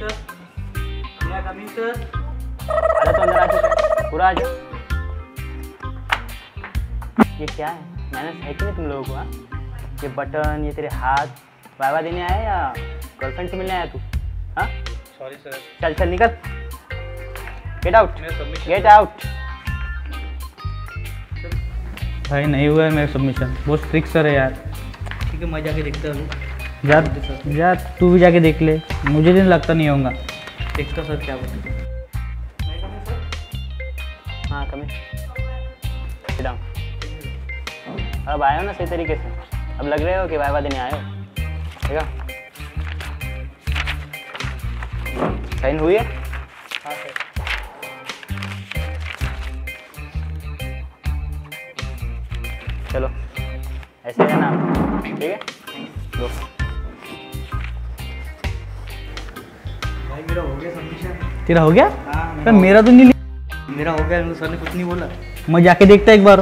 Sir. मैं coming sir. अरे तो अंदर आ चुका पूरा आ जा। ये क्या है? मैंने है कि नहीं तुम लोगों को? हाँ, ये बटन, ये तेरे हाथ वाइवा देने आया या गर्लफ्रेंड से मिलने आया तू? हाँ सॉरी सर। चल चल निकल, गेट आउट, गेट आउट। भाई नहीं हुआ है मेरा सबमिशन, बहुत स्ट्रिक्ट सर है यार। ठीक है मैं जाके देखता हूँ। जा तू भी जाके देख ले, मुझे नहीं लगता नहीं होगा। देखता सर क्या बोलते हैं। हाँ कमिंग, सिट डाउन। अब आए हो ना सही तरीके से? अब लग रहे हो कि वाइवा देने आए हो? ठीक है, साइन हुई है? हाँ सर। चलो ऐसे रहना, ठीक है? दो। भाई मेरा हो गया सबमिशन। तेरा हो गया? हाँ तो मेरा तो नहीं लिया। मेरा हो गया, सर ने कुछ नहीं बोला। मैं जाके देखता एक बार।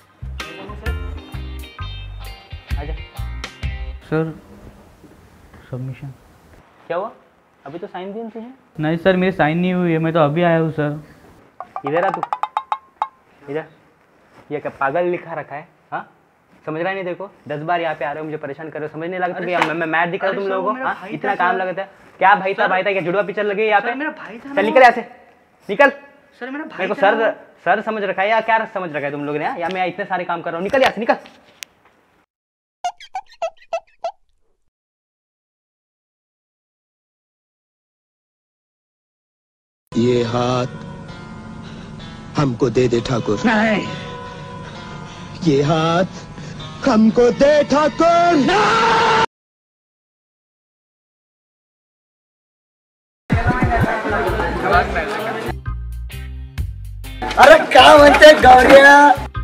आजा। सर सबमिशन क्या हुआ? अभी तो साइन दी तुझे? नहीं सर मेरी साइन नहीं हुई है, मैं तो अभी आया हूँ सर। इधर आ तू, इधर। ये क्या पागल लिखा रखा है? हाँ समझ रहा नहीं? देखो 10 बार यहाँ पे आ रहे हो, मुझे परेशान कर रहे हो, समझ नहीं लगता कि मैं मैट दिखा रहा हूँ तुम लोगों को? हाँ इतना काम लगता है क्या? भाई था क्या जुड़वा पिक्चर लगी यहाँ पे? मेरा भाई था। चल निकल यहाँ से, निकल। सर मेरा भाई मेरे को सर समझ रखा है या क्या समझ रखा है तुम लोग ने? या मैं इतने सारे काम कर रहा हूँ, निकल यहाँ से, निकल। ये हाथ हमको दे दे ठाकुर। नहीं। ये हाथ हमको दे ठाकुर। अरे काय म्हणते गौऱ्या?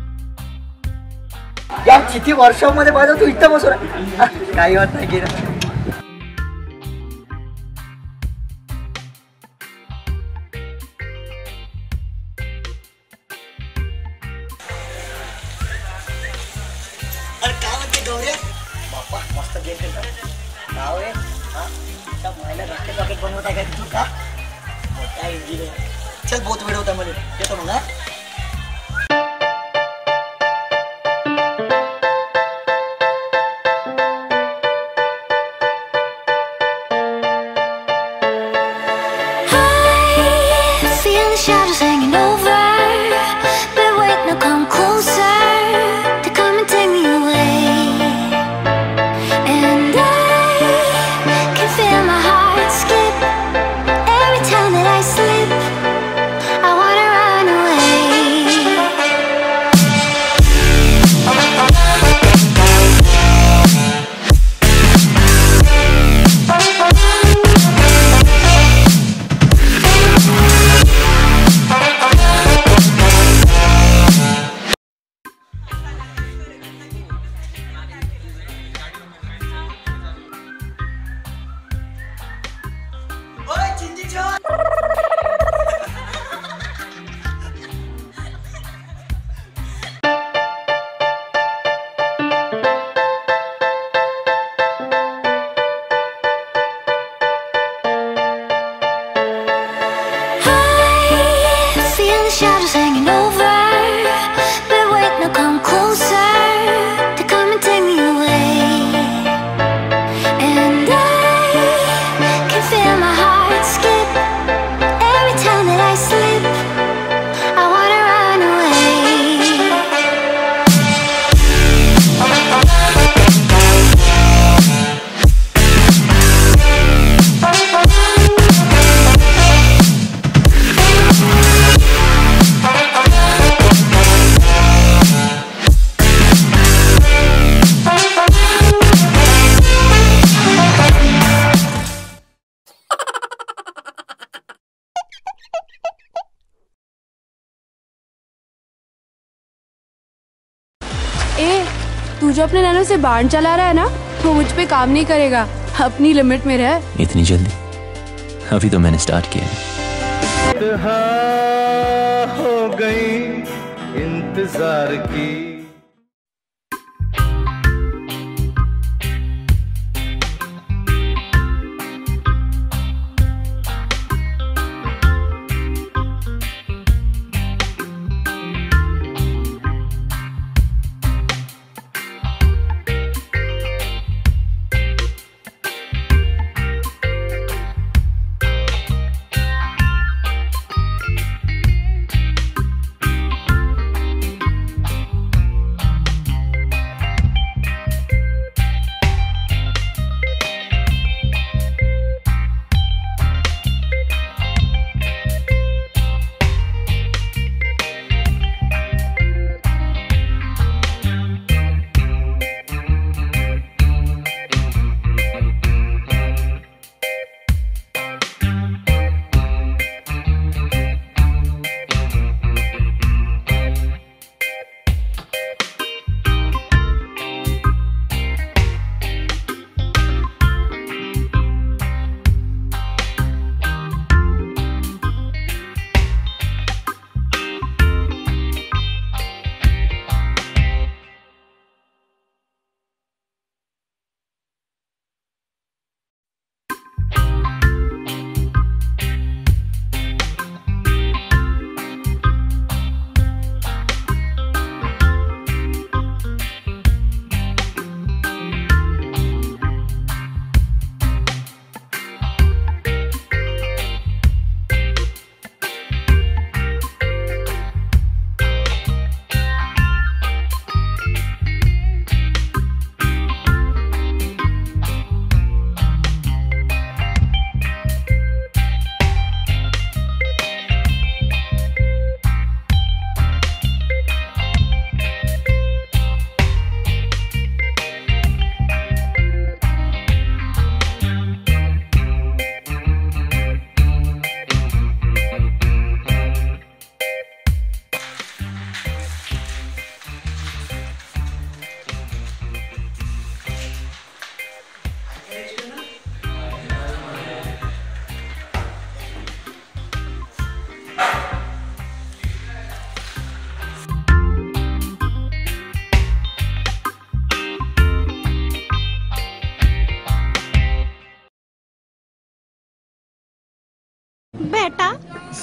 या किती वर्षामध्ये माझा तू इथं बसून काही होत नाही की ना. अरे काय म्हणते गौऱ्या? बाप्पा मस्त गेम खेळतात. नाव आहे हा त्या महिला रॉकेट रॉकेट बनवत आहे का तू? का मोठा इंजिनियर. चल बहुत वेळ होता मला, येतो मग. हा shadows hanging over, but wait, now come closer to come and take me away. And I can feel my heart skip every time that I slip. I wanna run away. Shadows hanging over, but wait, now come closer to come and take me away. And I can feel my heart skip every time that I slip. I wanna run away. तू जो अपने nano से बाण चला रहा है ना, वो मुझ पे काम नहीं करेगा। अपनी लिमिट में रह। इतनी जल्दी? अभी तो मैंने स्टार्ट किया है। हो गई इंतजार की।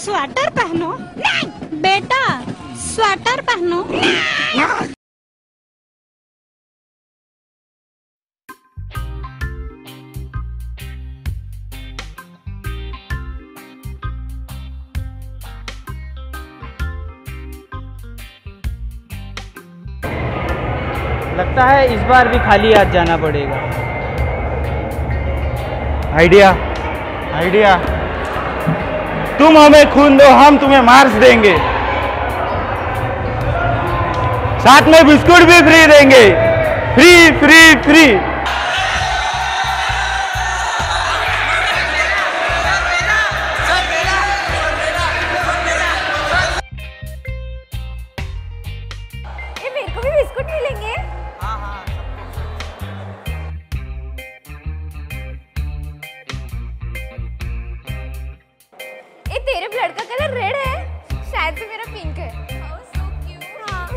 स्वेटर पहनो। नहीं बेटा, स्वेटर पहनो। लगता है इस बार भी खाली हाथ जाना पड़ेगा। Idea, idea. तुम हमें खून दो, हम तुम्हें मार्क्स देंगे, साथ में बिस्कुट भी फ्री देंगे। Free free free. मेरे को भी बिस्कुट मिलेंगे? तेरे ब्लड का कलर रेड है, शायद से मेरा पिंक है। Oh, so cute. हाँ।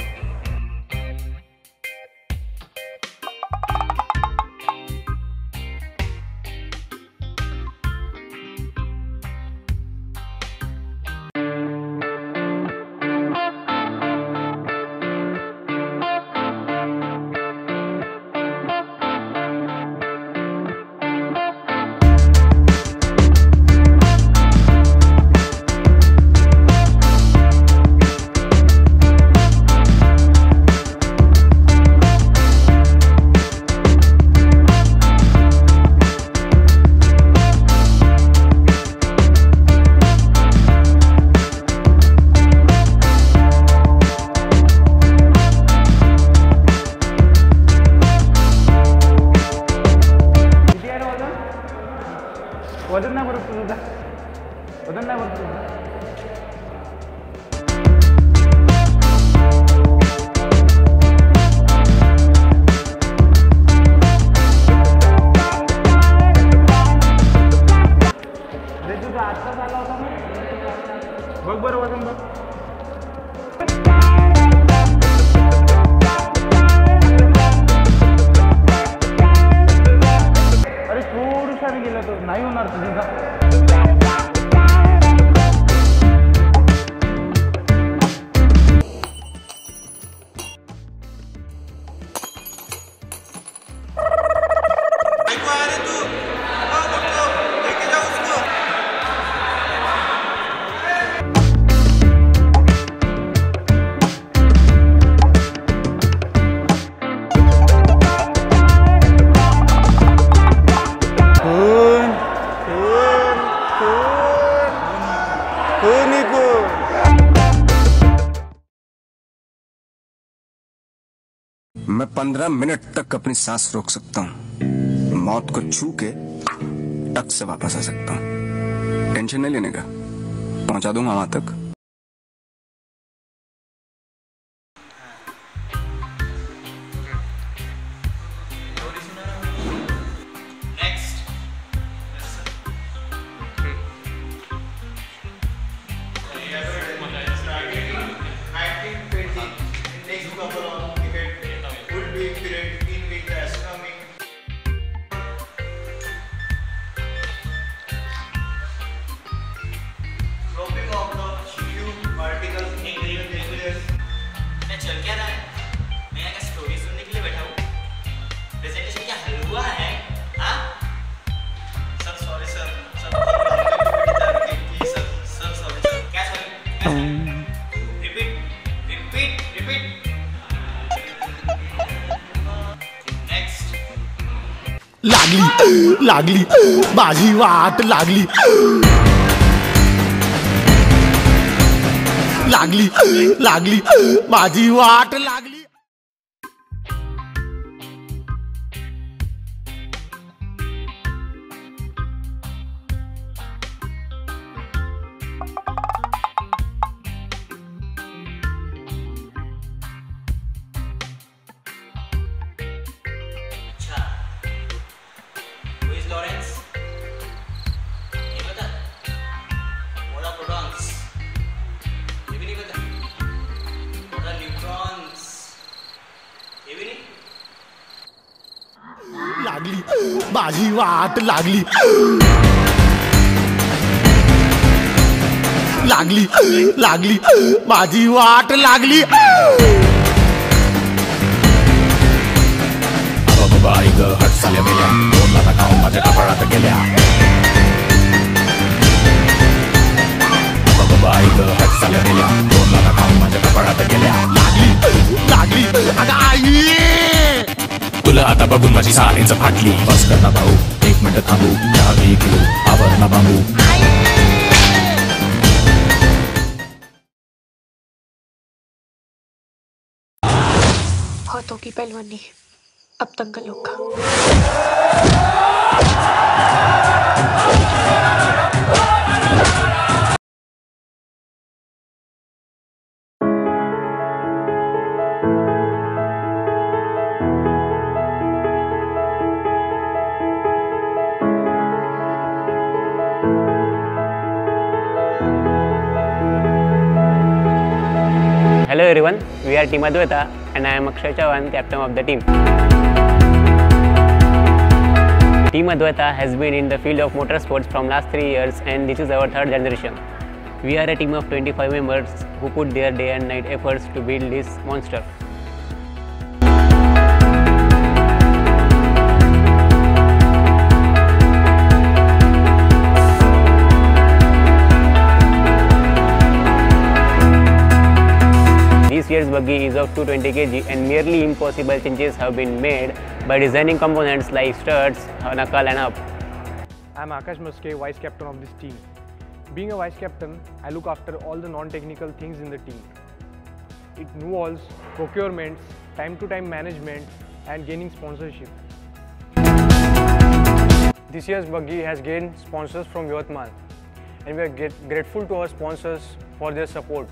वजन नाही भरत तुझं, वजन नाही भरत तुझं. तुझा आत्ताच आला होता ना, बघ बरं वजन बघ. अरे थोडीशाने गेला तो, नाही होणार तुझं. मैं 15 मिनट तक अपनी सांस रोक सकता हूँ, मौत को छू के टक से वापस आ सकता हूँ. टेंशन नहीं लेने का, पहुंचा दूंगा वहां तक. लागली लागली माझी वाट लागली लागली लागली माझी वाट लागली. माझी वाट लागली लागली लागली माझी वाट लागली बाई ग हट साल्या मेल्या दोन लाथा खाऊन माझ्या कपाळात गेल्या बाई ग हट साल्या मेल्या दोन लाथा खाऊन माझ्या कपाळात गेल्या लागली लागली अगं आई तुला आता बघून माझी साडीच फाटली बस कर ना भाऊ एक मिनिट थांबू चहा बी घेऊ आवर ना बांबू हाथों की पहलवानी अब दंगल होगा। Hello everyone, we are Team Advaita and I am Akshay, captain of the team. Team Advaita has been in the field of motorsports from last 3 years and this is our 3rd generation. We are a team of 25 members who put their day and night efforts to build this monster. This year's buggy is of 220 kg and nearly impossible changes have been made by designing components like struts, knuckle and up. I am Akash, vice captain of this team. Being a vice captain, I look after all the non-technical things in the team. It involves procurements, time-to-time management and gaining sponsorship. This year's buggy has gained sponsors from Yavatmal and we are grateful to our sponsors for their support.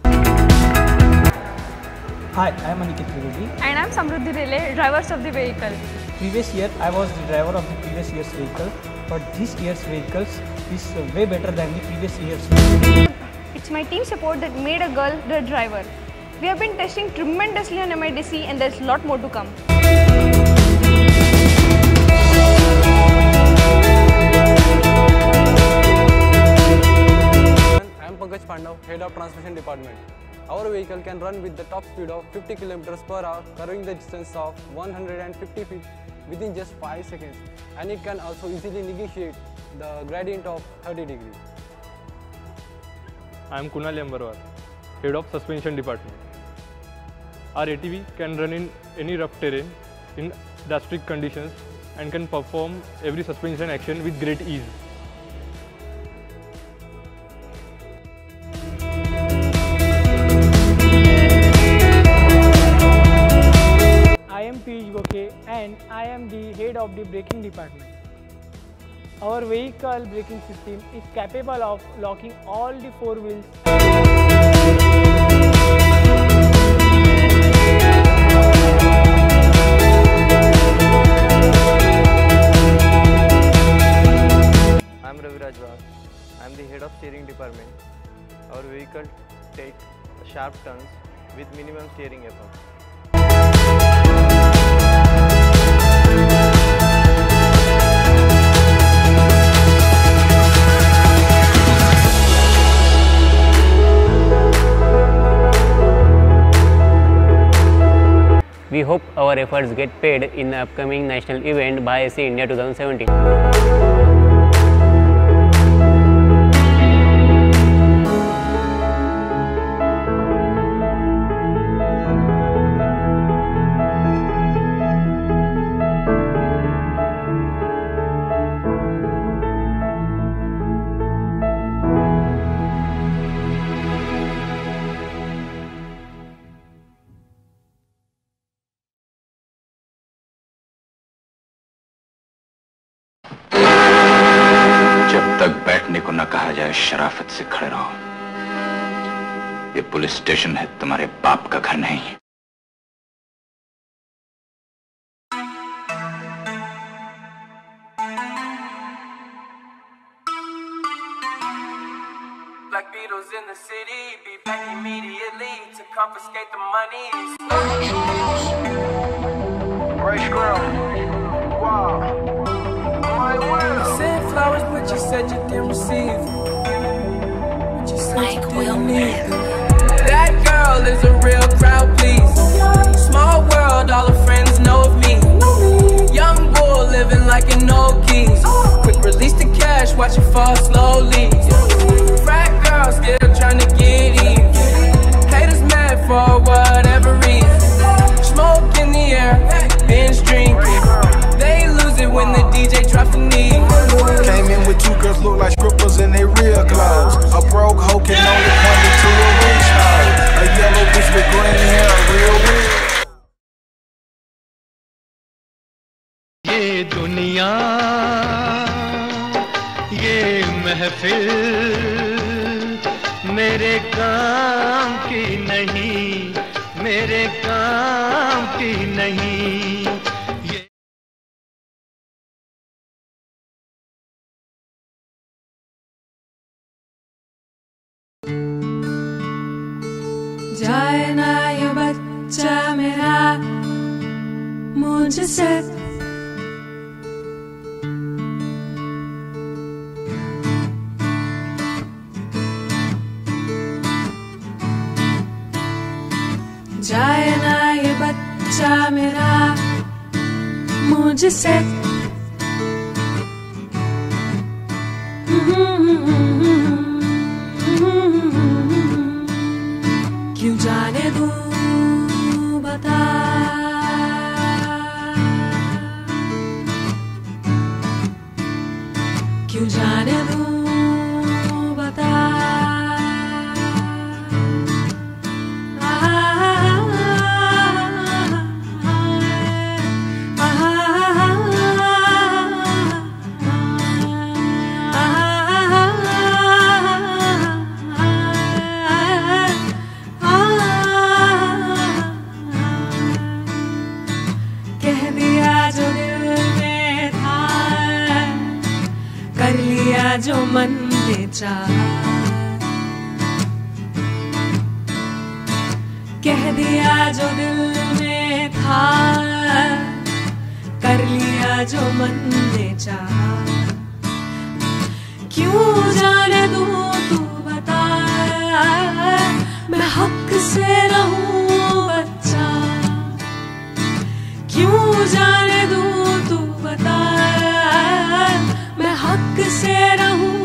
Hi, I am Manish. And I am Samruddhi Relay, drivers of the vehicle. Previous year, I was the driver of the previous year's vehicle, but this year's vehicles is way better than the previous year's vehicle. It's my team support that made a girl the driver. We have been testing tremendously on MIDC and there's a lot more to come. I am Pankaj Pandav, head of transmission department. Our vehicle can run with the top speed of 50 km per hour, covering the distance of 150 feet within just 5 seconds. And it can also easily negotiate the gradient of 30 degrees. I am Kunal Yambarwar, head of suspension department. Our ATV can run in any rough terrain in drastic conditions and can perform every suspension action with great ease. I am Piyush Gokhe and I am the head of the braking department. Our vehicle braking system is capable of locking all the 4 wheels. I am Ravindra. I am the head of steering department. Our vehicle takes sharp turns with minimum steering effort. We hope our efforts get paid in the upcoming national event by AC India 2017. बैठने को न कहा जाए शराफत से खड़े रहो। ये police station है, तुम्हारे बाप का घर नहीं। Black Beatles in the city, be back immediately to confiscate the money. Right squirrel. Wow. My world. You sent flowers, but you said you didn't receive. But you said mic will move. That girl is a real crowd, please. Small world, all her friends know of me. Young bull living like an old geese. Quick release the cash, watch it fall slowly. Frat girl still trying to get even. Haters mad for whatever reason. Smoke in the air, binge drinking. They lose it when the DJ drops the knee. Came in with two girls look like strippers in their real clothes. A broke hoe can only point me to a rich hoe. A yellow bitch with green hair, real weird. ये दुनिया ये महफिल मेरे काम की नहीं, मेरे काम की नहीं। जाए ना ये बच्चा मेरा मुझसे, जाए ना ये बच्चा मेरा मुझसे। क्यों जाने दूं बता, क्यों जाने दूं बता। जो मन ने चाहा, कह दिया जो दिल में था, कर लिया जो मन ने चाहा। क्यों जाने दूं तू बता, मैं हक से रहूं बच्चा। क्यों जाने दूं तू बता, मैं हक से रहूं